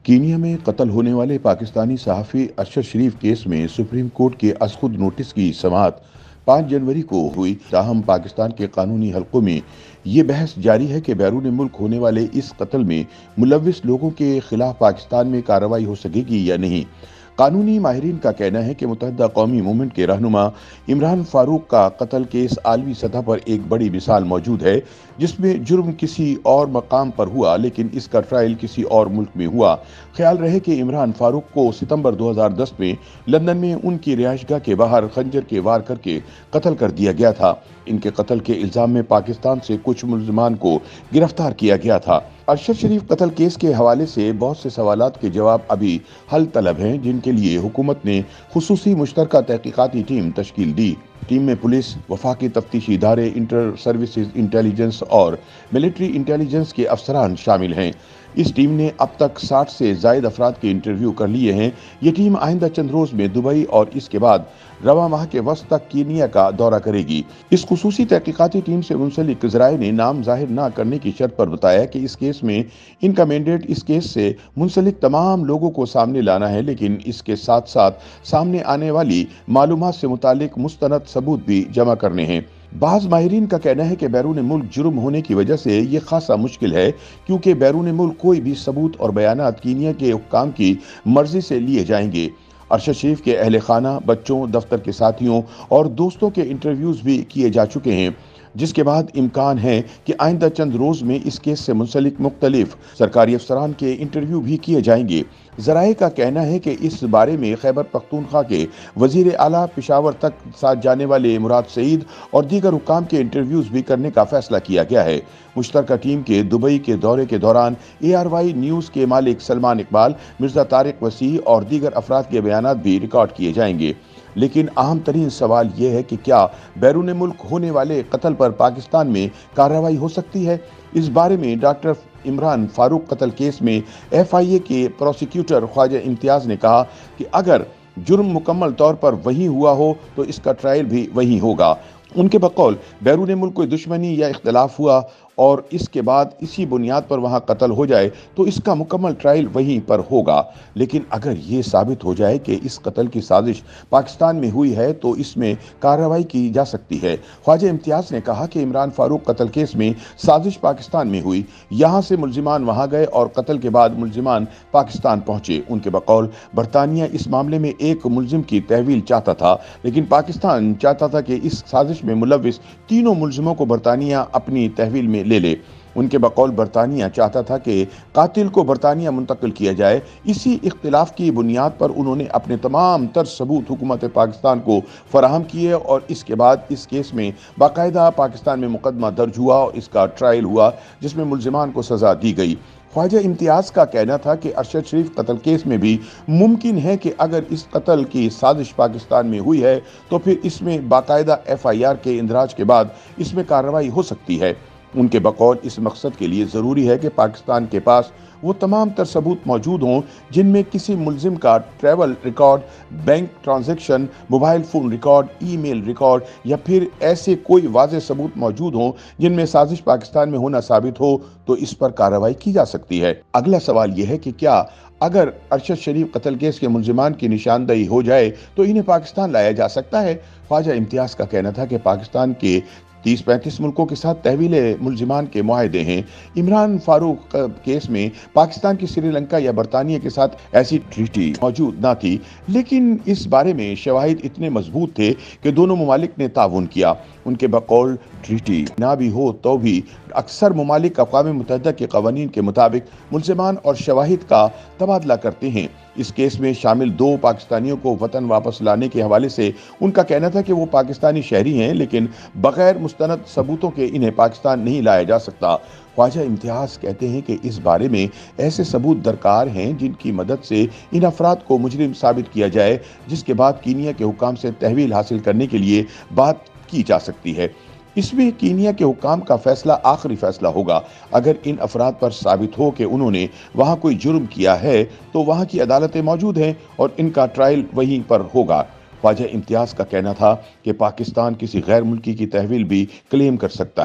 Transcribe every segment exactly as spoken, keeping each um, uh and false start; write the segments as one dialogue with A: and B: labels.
A: Kenya میں قتل ہونے والے پاکستانی صحافی ارشد شریف کیس میں سپریم کورٹ کے از خود نوٹس کی سماعت پانچ جنوری کو ہوئی، تاہم پاکستان کے قانونی حلقوں میں یہ بحث جاری ہے کہ بیرون ملک ہونے والے اس قتل میں ملوث لوگوں کے خلاف پاکستان میں کارروائی ہو سکے گی یا نہیں۔ قانونی ماہرین کا کہنا ہے کہ متحدہ قومی موومنٹ کے رہنما عمران فاروق کا قتل کیس عالمی سطح پر ایک بڑی مثال موجود ہے، جس میں جرم کسی اور مقام پر ہوا لیکن اس کا ٹرائل کسی اور ملک میں ہوا۔ خیال رہے کہ عمران فاروق کو ستمبر دو ہزار دس میں لندن میں ان کی رہائش گاہ کے باہر خنجر کے وار کر کے قتل کر دیا گیا تھا۔ ان کے قتل کے الزام میں پاکستان سے کچھ ملزمان کو گرفتار کیا گیا تھا۔ ارشد شریف قتل کیس کے حوالے سے بہت سے سوالات کے جواب ابھی حل طلب ہیں، جن کے لیے حکومت نے خصوصی مشترکہ تحقیقاتی ٹیم تشکیل دی۔ ٹیم میں پولیس، وفاقی تفتیشی ادارے، انٹر سروسز انٹیلیجنس اور ملٹری انٹیلیجنس کے افسران شامل ہیں۔ اس ٹیم نے اب تک ساٹھ سے زائد افراد کے انٹرویو کر لیے ہیں۔ یہ ٹیم آئندہ چند روز میں دبئی اور اس کے بعد رواں ماہ کے وسط تک کینیا کا دورہ کرے گی۔ اس خصوصی تحقیقاتی ٹیم سے منسلک ذرائع نے نام ظاہر نہ کرنے کی شرط پر بتایا کہ اس کیس میں ان کا مینڈیٹ اس کیس سے منسلک تمام لوگوں کو سامنے لانا ہے، لیکن اس کے ساتھ ساتھ سامنے آنے والی معلومات سے متعلق مستند ثبوت بھی جمع کرنے ہیں۔ بعض ماہرین کا کہنا ہے کہ بیرون ملک جرم ہونے کی وجہ سے یہ خاصا مشکل ہے، کیونکہ بیرون ملک کوئی بھی ثبوت اور بیانات کینیا کے حکام کی مرضی سے لیے جائیں گے۔ ارشد شریف کے اہل خانہ، بچوں، دفتر کے ساتھیوں اور دوستوں کے انٹرویوز بھی کیے جا چکے ہیں، جس کے بعد امکان ہے کہ آئندہ چند روز میں اس کیس سے منسلک مختلف سرکاری افسران کے انٹرویو بھی کیے جائیں گے۔ ذرائع کا کہنا ہے کہ اس بارے میں خیبر پختونخوا کے وزیر اعلیٰ پشاور تک ساتھ جانے والے مراد سعید اور دیگر حکام کے انٹرویوز بھی کرنے کا فیصلہ کیا گیا ہے۔ مشترکہ ٹیم کے دبئی کے دورے کے دوران اے آر وائی نیوز کے مالک سلمان اقبال، مرزا طارق وسیع اور دیگر افراد کے بیانات بھی ریکارڈ کیے جائیں گے۔ لیکن اہم ترین سوال یہ ہے کہ کیا بیرون ملک ہونے والے قتل پر پاکستان میں کارروائی ہو سکتی ہے؟ اس بارے میں ڈاکٹر عمران فاروق قتل کیس میں ایف آئی اے کے پروسیکیوٹر خواجہ امتیاز نے کہا کہ اگر جرم مکمل طور پر وہی ہوا ہو تو اس کا ٹرائل بھی وہی ہوگا۔ ان کے بقول بیرون ملک کوئی دشمنی یا اختلاف ہوا اور اس کے بعد اسی بنیاد پر وہاں قتل ہو جائے تو اس کا مکمل ٹرائل وہیں پر ہوگا، لیکن اگر یہ ثابت ہو جائے کہ اس قتل کی سازش پاکستان میں ہوئی ہے تو اس میں کارروائی کی جا سکتی ہے۔ خواجہ امتیاز نے کہا کہ عمران فاروق قتل کیس میں سازش پاکستان میں ہوئی، یہاں سے ملزمان وہاں گئے اور قتل کے بعد ملزمان پاکستان پہنچے۔ ان کے بقول برطانیہ اس معاملے میں ایک ملزم کی تحویل چاہتا تھا، لیکن پاکستان چاہتا تھا کہ اس سازش میں ملوث تینوں ملزموں کو برطانیہ اپنی تحویل میں لے لے۔ ان کے بقول برطانیہ چاہتا تھا کہ قاتل کو برطانیہ منتقل کیا جائے۔ اسی اختلاف کی بنیاد پر انہوں نے اپنے تمام تر ثبوت حکومت پاکستان کو فراہم کیے اور اس کے بعد اس کیس میں باقاعدہ پاکستان میں مقدمہ درج ہوا اور اس کا ٹرائل ہوا، جس میں ملزمان کو سزا دی گئی۔ خواجہ امتیاز کا کہنا تھا کہ ارشد شریف قتل کیس میں بھی ممکن ہے کہ اگر اس قتل کی سازش پاکستان میں ہوئی ہے تو پھر اس میں باقاعدہ ایف آئی آر کے اندراج کے بعد اس میں کارروائی ہو سکتی ہے۔ ان کے بقول اس مقصد کے لیے ضروری ہے کہ پاکستان کے پاس وہ تمام تر ثبوت موجود ہوں جن میں کسی ملزم کا travel record, bank transaction, mobile phone record, email record یا پھر ایسے کوئی واضح ثبوت موجود ہوں جن میں سازش پاکستان میں ہونا ثابت ہو تو اس پر کارروائی کی جا سکتی ہے۔ اگلا سوال یہ ہے کہ کیا اگر ارشد شریف قتل کیس کے ملزمان کی نشاندہی ہو جائے تو انہیں پاکستان لایا جا سکتا ہے؟ خواجہ امتیاز کا کہنا تھا کہ پاکستان کے تیس پینتیس ملکوں کے ساتھ تحویل ملزمان کے معاہدے ہیں۔ عمران فاروق کیس میں پاکستان کی سری لنکا یا برطانیہ کے ساتھ ایسی ٹریٹی موجود نہ تھی، لیکن اس بارے میں شواہد اتنے مضبوط تھے کہ دونوں ممالک نے تعاون کیا۔ ان کے بقول ٹریٹی نہ بھی ہو تو بھی اکثر ممالک اقوام متحدہ کے قوانین کے مطابق ملزمان اور شواہد کا تبادلہ کرتے ہیں۔ اس کیس میں شامل دو پاکستانیوں کو وطن واپس لانے کے حوالے سے ان کا کہنا تھا کہ وہ پاکستانی شہری ہیں، لیکن بغیر مستند ثبوتوں کے انہیں پاکستان نہیں لایا جا سکتا۔ خواجہ امتیاز کہتے ہیں کہ اس بارے میں ایسے ثبوت درکار ہیں جن کی مدد سے ان افراد کو مجرم ثابت کیا جائے، جس کے بعد کینیا کے حکام سے تحویل حاصل کرنے کے لیے بات کی جا سکتی ہے۔ اس میں کینیا کے حکام کا فیصلہ آخری فیصلہ ہوگا۔ اگر ان افراد پر ثابت ہو کہ انہوں نے وہاں کوئی جرم کیا ہے تو وہاں کی عدالتیں موجود ہیں اور ان کا ٹرائل وہیں پر ہوگا۔ خواجہ امتیاز کا کہنا تھا کہ پاکستان کسی غیر ملکی کی تحویل بھی کلیم کر سکتا ہے۔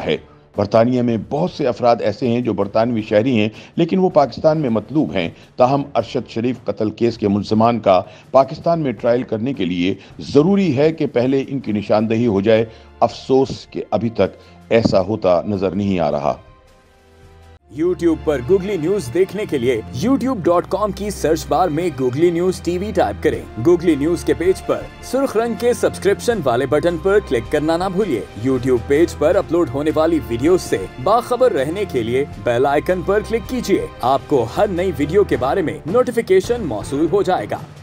A: برطانیہ میں بہت سے افراد ایسے ہیں جو برطانوی شہری ہیں لیکن وہ پاکستان میں مطلوب ہیں، تاہم ارشد شریف قتل کیس کے ملزمان کا پاکستان میں ٹرائل کرنے کے لیے ضروری ہے کہ پہلے ان کی نشاندہی ہو جائے۔ افسوس کہ ابھی تک ایسا ہوتا نظر نہیں آ رہا۔
B: یوٹیوب پر گوگلی نیوز دیکھنے کے لیے یوٹیوب ڈاٹ کام کی سرچ بار میں گوگلی نیوز ٹی وی ٹائپ کریں۔ گوگلی نیوز کے پیج پر سرخ رنگ کے سبسکرپشن والے بٹن پر کلک کرنا نہ بھولیے۔ یوٹیوب پیج پر اپلوڈ ہونے والی ویڈیوز سے باخبر رہنے کے لیے بیل آئیکن پر کلک کیجیے۔ آپ کو ہر نئی ویڈیو کے بارے میں نوٹیفیکیشن موصول ہو جائے گا۔